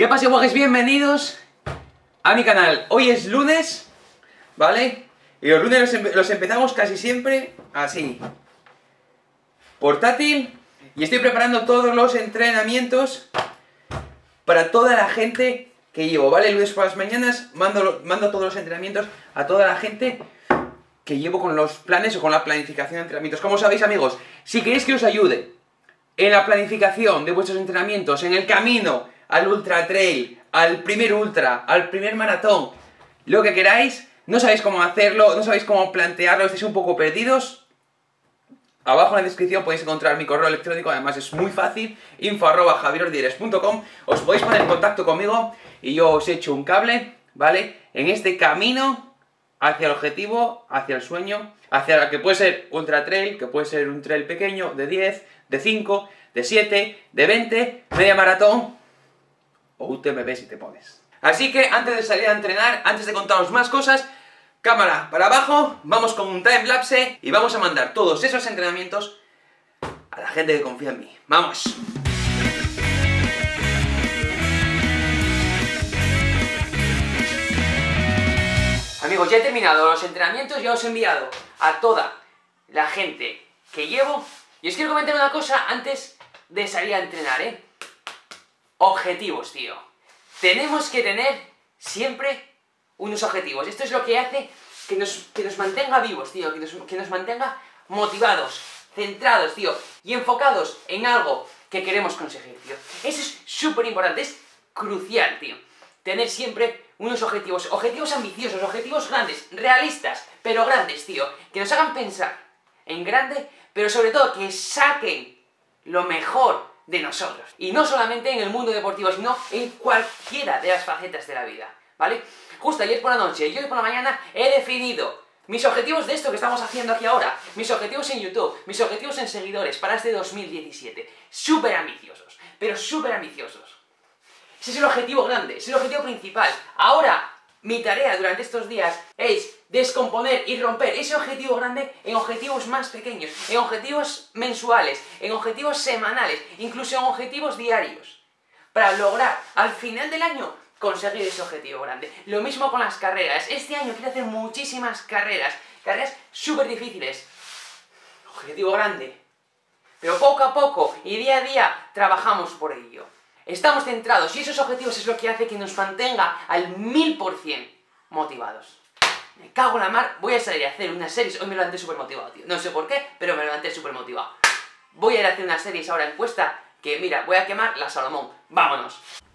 ¿Qué pasa, guajes? Bienvenidos a mi canal. Hoy es lunes, ¿vale? Y los lunes los empezamos casi siempre así. Portátil. Y estoy preparando todos los entrenamientos para toda la gente que llevo, ¿vale? El lunes por las mañanas mando todos los entrenamientos a toda la gente que llevo con los planes o con la planificación de entrenamientos. Como sabéis, amigos, si queréis que os ayude en la planificación de vuestros entrenamientos, en el camino al ultra trail, al primer ultra, al primer maratón, lo que queráis, no sabéis cómo hacerlo, no sabéis cómo plantearlo, estáis un poco perdidos, abajo en la descripción podéis encontrar mi correo electrónico, además es muy fácil, info@javierordieres.com, os podéis poner en contacto conmigo y yo os echo un cable, ¿vale? En este camino hacia el objetivo, hacia el sueño, hacia la que puede ser ultra trail, que puede ser un trail pequeño, de 10, de 5, de 7, de 20, media maratón o UTMB si te pones. Así que antes de salir a entrenar, antes de contaros más cosas, cámara para abajo, vamos con un timelapse y vamos a mandar todos esos entrenamientos a la gente que confía en mí. ¡Vamos! Amigos, ya he terminado los entrenamientos, ya os he enviado a toda la gente que llevo. Y os quiero comentar una cosa antes de salir a entrenar, ¿eh? Objetivos, tío. Tenemos que tener siempre unos objetivos. Esto es lo que hace que nos mantenga vivos, tío. Que nos mantenga motivados, centrados, tío. Y enfocados en algo que queremos conseguir, tío. Eso es súper importante, es crucial, tío. Tener siempre unos objetivos ambiciosos, objetivos grandes, realistas, pero grandes, tío. Que nos hagan pensar en grande, pero sobre todo que saquen lo mejor de nosotros. Y no solamente en el mundo deportivo, sino en cualquiera de las facetas de la vida, ¿vale? Justo ayer por la noche y hoy por la mañana he definido mis objetivos de esto que estamos haciendo aquí ahora, mis objetivos en YouTube, mis objetivos en seguidores para este 2017. Súper ambiciosos, pero súper ambiciosos. Ese es el objetivo grande, es el objetivo principal. Ahora, mi tarea durante estos días es descomponer y romper ese objetivo grande en objetivos más pequeños, en objetivos mensuales, en objetivos semanales, incluso en objetivos diarios, para lograr al final del año conseguir ese objetivo grande. Lo mismo con las carreras. Este año quiero hacer muchísimas carreras súper difíciles. Objetivo grande. Pero poco a poco y día a día trabajamos por ello. Estamos centrados y esos objetivos es lo que hace que nos mantenga al 1000% motivados. Me cago en la mar, voy a salir a hacer unas series. Hoy me levanté súper motivado, tío. No sé por qué, pero me levanté súper motivado. Voy a ir a hacer unas series ahora en Cuesta, que mira, voy a quemar la Salomón. ¡Vámonos!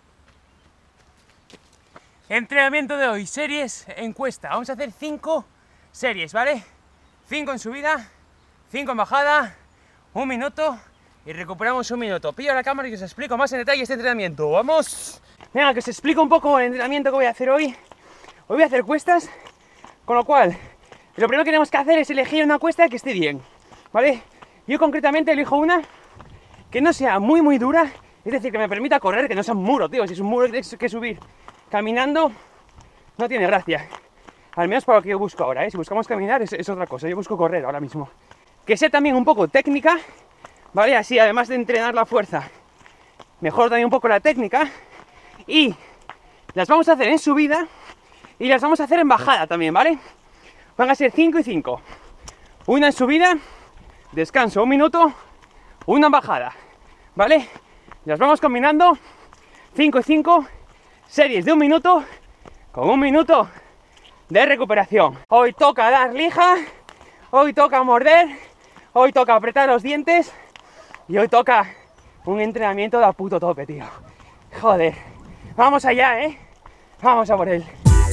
Entrenamiento de hoy, series en Cuesta. Vamos a hacer 5 series, ¿vale? 5 en subida, 5 en bajada, 1 minuto y recuperamos 1 minuto. Pillo la cámara y os explico más en detalle este entrenamiento. ¡Vamos! Venga, que os explico un poco el entrenamiento que voy a hacer hoy. Hoy voy a hacer cuestas, con lo cual lo primero que tenemos que hacer es elegir una cuesta que esté bien, ¿vale? Yo concretamente elijo una que no sea muy dura, es decir, que me permita correr, que no sea un muro, tío. Si es un muro que subir caminando, no tiene gracia. Al menos para lo que yo busco ahora, ¿eh? Si buscamos caminar es otra cosa, yo busco correr ahora mismo. Que sea también un poco técnica, ¿vale? Así, además de entrenar la fuerza, mejor también un poco la técnica. Y las vamos a hacer en subida y las vamos a hacer en bajada también, ¿vale? Van a ser 5 y 5. Una en subida, descanso 1 minuto, una en bajada, ¿vale? Las vamos combinando, 5 y 5, series de 1 minuto, con 1 minuto de recuperación. Hoy toca dar lija, hoy toca morder, hoy toca apretar los dientes y hoy toca un entrenamiento de a puto tope, tío. Joder, vamos allá, ¿eh? Vamos a por él.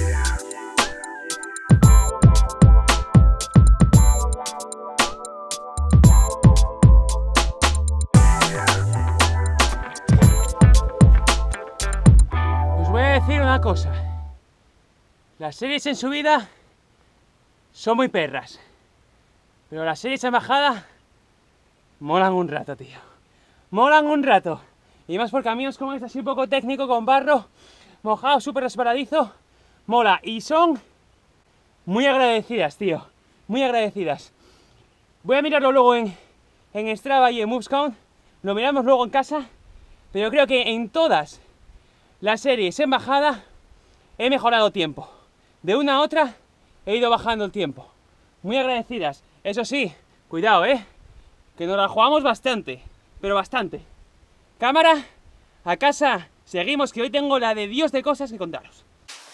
Os voy a decir una cosa. Las series en subida son muy perras, pero las series en bajada molan un rato, tío. Molan un rato. Y más por caminos como este, así un poco técnico, con barro, mojado, súper resbaladizo. Mola. Y son muy agradecidas, tío. Muy agradecidas. Voy a mirarlo luego en Strava y en MovesCount. Lo miramos luego en casa. Pero creo que en todas las series en bajada he mejorado tiempo. De una a otra he ido bajando el tiempo. Muy agradecidas. Eso sí, cuidado, que nos la jugamos bastante, pero bastante. Cámara, a casa, seguimos, que hoy tengo la de Dios de cosas que contaros.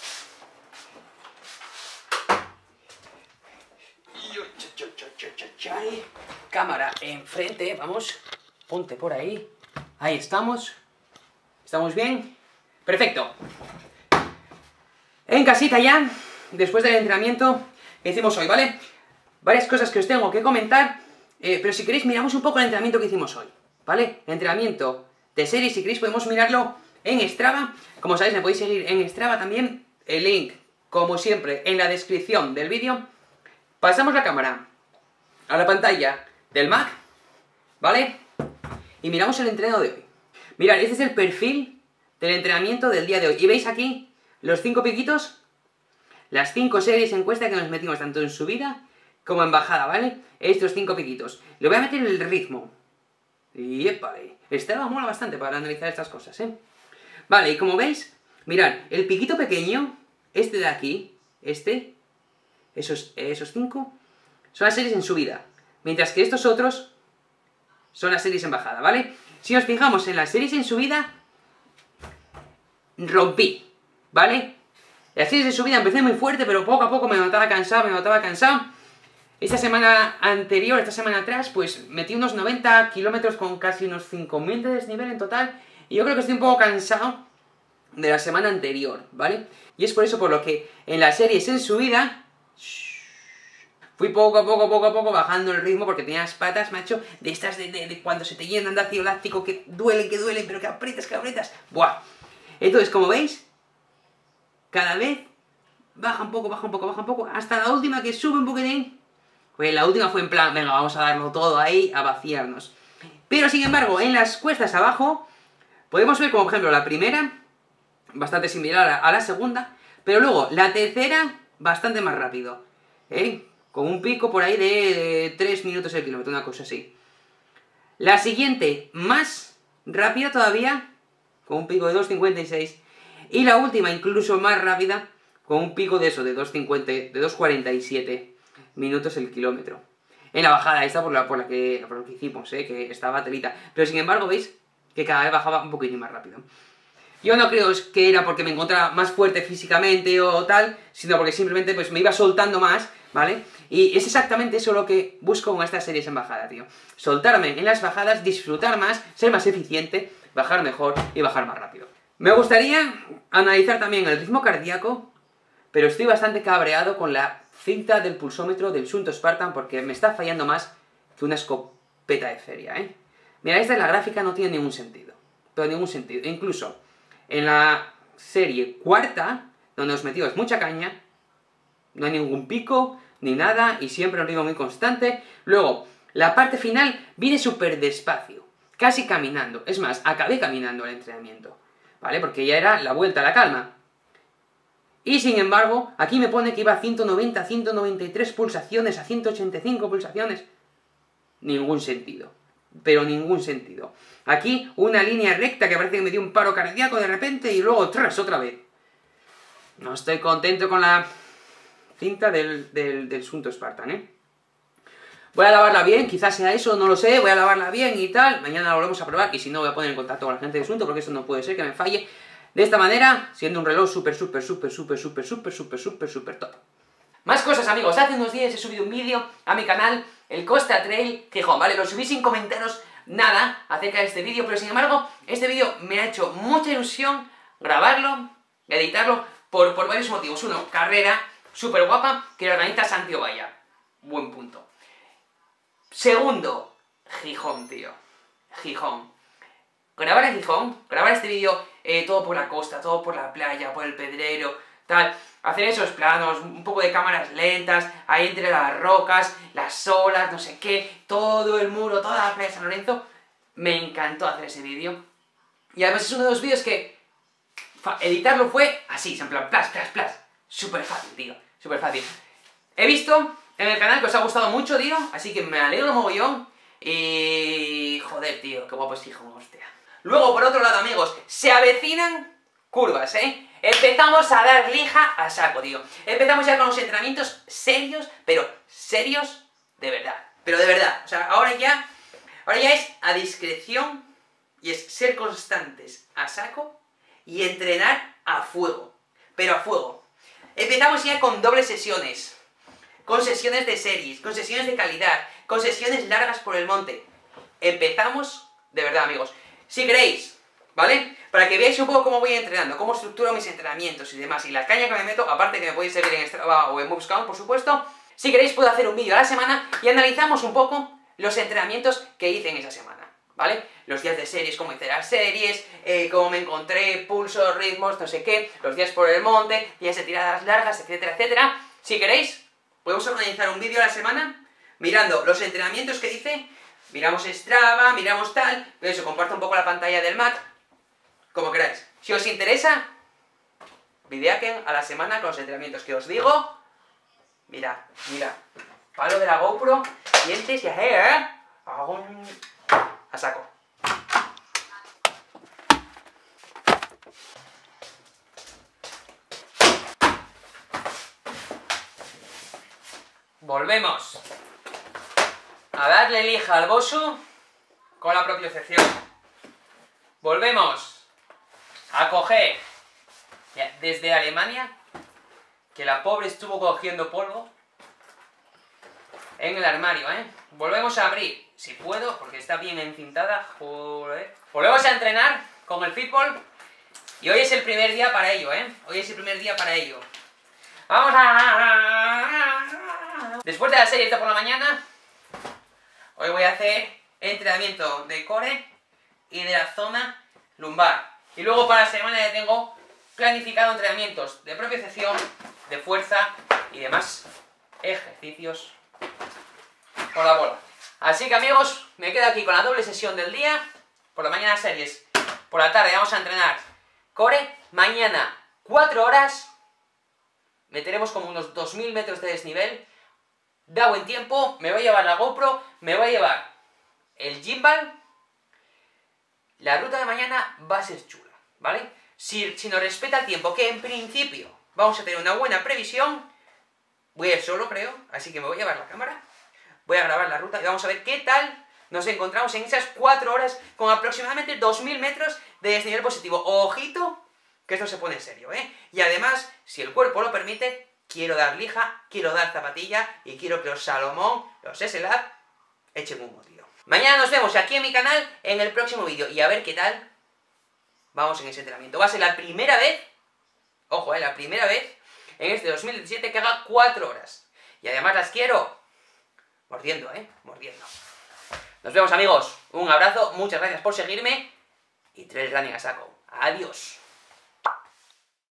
Cámara enfrente, vamos, ponte por ahí. Ahí estamos. ¿Estamos bien? Perfecto. En casita ya, después del entrenamiento que hicimos hoy, ¿vale? Varias cosas que os tengo que comentar, pero si queréis miramos un poco el entrenamiento que hicimos hoy, ¿vale? El entrenamiento de serie, si queréis podemos mirarlo en Strava. Como sabéis, me podéis seguir en Strava también. El link, como siempre, en la descripción del vídeo. Pasamos la cámara a la pantalla del Mac, ¿vale? Y miramos el entreno de hoy. Mirad, este es el perfil del entrenamiento del día de hoy. Y veis aquí los 5 piquitos, las 5 series encuesta que nos metimos tanto en subida como en bajada, ¿vale? Estos 5 piquitos. Le voy a meter el ritmo. Y épale, Strava mola bastante para analizar estas cosas, Vale, y como veis, mirad, el piquito pequeño, este de aquí, esos 5, son las series en subida. Mientras que estos otros son las series en bajada, ¿vale? Si nos fijamos en las series en subida, rompí, ¿vale? Las series de subida empecé muy fuerte, pero poco a poco me notaba cansado. Esta semana anterior, esta semana atrás, pues metí unos 90 kilómetros con casi unos 5000 de desnivel en total. Y yo creo que estoy un poco cansado de la semana anterior, ¿vale? Y es por eso por lo que en las series en subida fui poco a poco bajando el ritmo, porque tenía las patas, macho, de estas de cuando se te llenan de ácido láctico, que duelen, pero que aprietas. ¡Buah! Entonces, como veis, cada vez baja un poco, hasta la última que sube un poquitín. Pues la última fue en plan, venga, vamos a darlo todo ahí, a vaciarnos. Pero, sin embargo, en las cuestas abajo, podemos ver como, por ejemplo, la primera, bastante similar a la segunda, pero luego, la tercera, bastante más rápido, con un pico por ahí de 3 minutos el kilómetro, una cosa así. La siguiente, más rápida todavía, con un pico de 2.56. Y la última, incluso más rápida, con un pico de eso, de 2.47 minutos el kilómetro. En la bajada esta por lo que hicimos, que estaba telita. Pero sin embargo, veis que cada vez bajaba un poquitín más rápido. Yo no creo que era porque me encontraba más fuerte físicamente o tal, sino porque simplemente pues me iba soltando más, ¿vale? Y es exactamente eso lo que busco con estas series en bajada, tío. Soltarme en las bajadas, disfrutar más, ser más eficiente, bajar mejor y bajar más rápido. Me gustaría analizar también el ritmo cardíaco, pero estoy bastante cabreado con la cinta del pulsómetro del Sunto Spartan porque me está fallando más que una escopeta de feria, Mira, esta es la gráfica, no tiene ningún sentido. Pero ningún sentido. Incluso en la serie cuarta, donde nos metimos mucha caña, no hay ningún pico, ni nada, y siempre un ritmo muy constante. Luego, la parte final viene súper despacio, casi caminando. Es más, acabé caminando el entrenamiento, ¿vale? Porque ya era la vuelta a la calma. Y sin embargo, aquí me pone que iba a 190, 193 pulsaciones, a 185 pulsaciones. Ningún sentido. Pero ningún sentido. Aquí una línea recta que parece que me dio un paro cardíaco de repente y luego tras otra vez. No estoy contento con la cinta del Sunto Spartan, Voy a lavarla bien, quizás sea eso, no lo sé, voy a lavarla bien y tal. Mañana lo volvemos a probar y si no voy a poner en contacto con la gente de Sunto porque eso no puede ser que me falle de esta manera, siendo un reloj súper top. Más cosas, amigos. Hace unos días he subido un vídeo a mi canal, el Costa Trail Gijón, ¿vale? Lo subí sin comentaros nada acerca de este vídeo, pero sin embargo, este vídeo me ha hecho mucha ilusión grabarlo, editarlo, por varios motivos. Uno, carrera súper guapa que la organiza Santi Ovalla. Buen punto. Segundo, Gijón, tío. Gijón. Grabar en Gijón, grabar este vídeo todo por la costa, todo por la playa, por el Pedrero, tal. Hacer esos planos, un poco de cámaras lentas, ahí entre las rocas, las olas, no sé qué, todo el muro, toda la playa de San Lorenzo. Me encantó hacer ese vídeo. Y además es uno de los vídeos que editarlo fue así, en plan, plas. Súper fácil, tío, súper fácil. He visto en el canal que os ha gustado mucho, tío, así que me alegro mogollón. Y... joder, tío, qué guapo es Gijón, hostia. Luego, por otro lado, amigos, se avecinan curvas, Empezamos a dar lija a saco, tío. Empezamos ya con los entrenamientos serios, pero serios de verdad. Pero de verdad, o sea, ahora ya es a discreción y es ser constantes a saco y entrenar a fuego. Pero a fuego. Empezamos ya con dobles sesiones, con sesiones de series, con sesiones de calidad, con sesiones largas por el monte. Empezamos de verdad, amigos. Si queréis, ¿vale? Para que veáis un poco cómo voy entrenando, cómo estructuro mis entrenamientos y demás, y la caña que me meto, aparte que me podéis seguir en Strava o en Movescount, por supuesto. Si queréis puedo hacer un vídeo a la semana y analizamos un poco los entrenamientos que hice en esa semana, ¿vale? Los días de series, cómo hice las series, cómo me encontré, pulsos, ritmos, no sé qué, los días por el monte, días de tiradas largas, etcétera, etcétera. Si queréis, podemos organizar un vídeo a la semana mirando los entrenamientos que hice, miramos Strava, miramos tal, eso, comparto un poco la pantalla del Mac, como queráis. Si os interesa, videaken a la semana con los entrenamientos que os digo. Mirad, palo de la GoPro, dientes y a saco. Volvemos a darle lija al bosu con la propiocepción. Volvemos a coger desde Alemania, que la pobre estuvo cogiendo polvo en el armario, Volvemos a abrir, si puedo, porque está bien encintada, joder. Volvemos a entrenar con el fitball y hoy es el primer día para ello, Hoy es el primer día para ello. Vamos a... Después de la serie de por la mañana, hoy voy a hacer entrenamiento de core y de la zona lumbar. Y luego para la semana ya tengo planificado entrenamientos de propiocepción, de fuerza y demás ejercicios con la bola. Así que amigos, me quedo aquí con la doble sesión del día. Por la mañana series, por la tarde vamos a entrenar core. Mañana 4 horas, meteremos como unos 2000 metros de desnivel. Da buen tiempo, me voy a llevar la GoPro, me voy a llevar el gimbal. La ruta de mañana va a ser chula, ¿vale? Si nos respeta el tiempo, que en principio vamos a tener una buena previsión, voy a ir solo, creo, así que me voy a llevar la cámara, voy a grabar la ruta y vamos a ver qué tal nos encontramos en esas 4 horas con aproximadamente 2000 metros de desnivel positivo. Ojito, que esto se pone en serio, Y además, si el cuerpo lo permite, quiero dar lija, quiero dar zapatilla y quiero que los Salomón, los S-Lab, echen humo, tío. Mañana nos vemos aquí en mi canal en el próximo vídeo y a ver qué tal vamos en ese entrenamiento. Va a ser la primera vez, ojo, la primera vez en este 2017 que haga 4 horas. Y además las quiero mordiendo, mordiendo. Nos vemos, amigos. Un abrazo, muchas gracias por seguirme y trail running a saco. Adiós.